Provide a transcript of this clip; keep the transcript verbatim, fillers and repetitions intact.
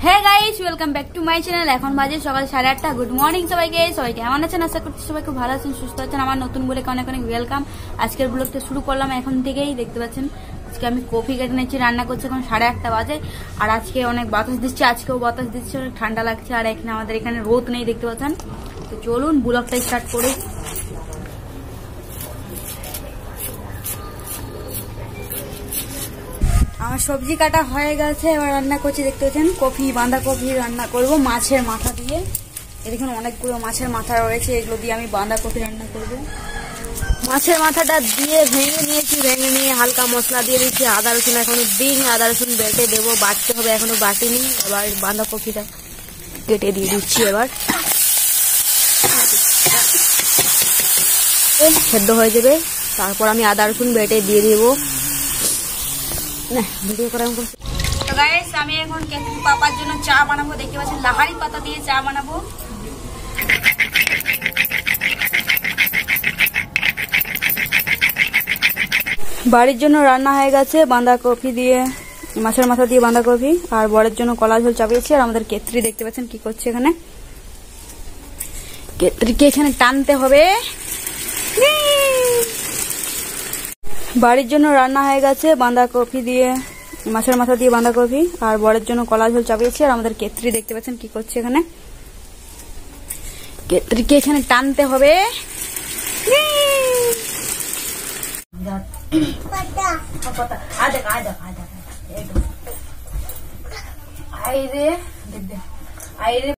Hey guys, welcome back to my channel. এখন বাজে সকাল সাড়ে আটটা। গুড মর্নিং সবাইকে। সবাই কেমন আছেন? আশা করছি সবাই খুব ভালো আছেন, সুস্থ আছেন। আমার নতুন বলে অনেক অনেক ওয়েলকাম। আজকের ব্লগটা শুরু করলাম এখন থেকেই। দেখতে পাচ্ছেন আজকে আমি কফি কেটে নিচ্ছি, রান্না করছি। এখন সাড়ে আটটা বাজে। আর আজকে অনেক বাতাস দিচ্ছে, আজকেও বাতাস দিচ্ছে, অনেক ঠান্ডা লাগছে। আর এখানে আমাদের এখানে রোদ নেই, দেখতে পাচ্ছেন। তো চলুন ব্লগটা স্টার্ট করি। আমার সবজি কাটা হয়ে গেছে, এবার রান্না করছি। দেখতে পাচ্ছেন কফি, বাঁধাকপি রান্না করব মাছের মাথা দিয়ে। এদিকে অনেকগুলো মাছের মাথা রয়েছে, এগুলো দিয়ে আমি বাঁধাকপি রান্না করব। মাছের মাথাটা দিয়ে ভেঙে নিয়েছি, ভেঙে নিয়ে হালকা মশলা দিয়ে দিচ্ছি। আদা রসুন এখনো দিইনি, আদা রসুন বেটে দেবো, বাটতে হবে, এখনো বাটিনি। এবার বাঁধাকপিটা কেটে দিয়ে দিচ্ছি। এবার সেদ্ধ হয়ে যাবে, তারপর আমি আদা রসুন বেটে দিয়ে দেবো। ভিডিও করা তো গাইস, আমি এখন কেতলি পাপার জন্য চা বানাবো। দেখতে পাচ্ছেন লাহারি পাতা দিয়ে চা বানাবো। বাড়ির জন্য রান্না হয়ে গেছে, বাঁধাকপি দিয়ে, মাছের মাথা দিয়ে বাঁধাকপি। আর বরের জন্য কলা ঝোল চাপিয়েছি। আর আমাদের কেতলি দেখতে পাচ্ছেন কি করছে এখানে। কেতলিকে এখানে টানতে হবে। বাড়ির জন্য রান্না হয়ে গেছে, বাঁধাকপি দিয়ে, মাছের মাথা দিয়ে বাঁধাকপি। আর বরের জন্য কলা ঝোল চাপিয়েছি। আর আমাদের কেতলি দেখতে পাচ্ছেন কি করছে এখানে। কেতলিকে এখানে টানতে হবে। আইরে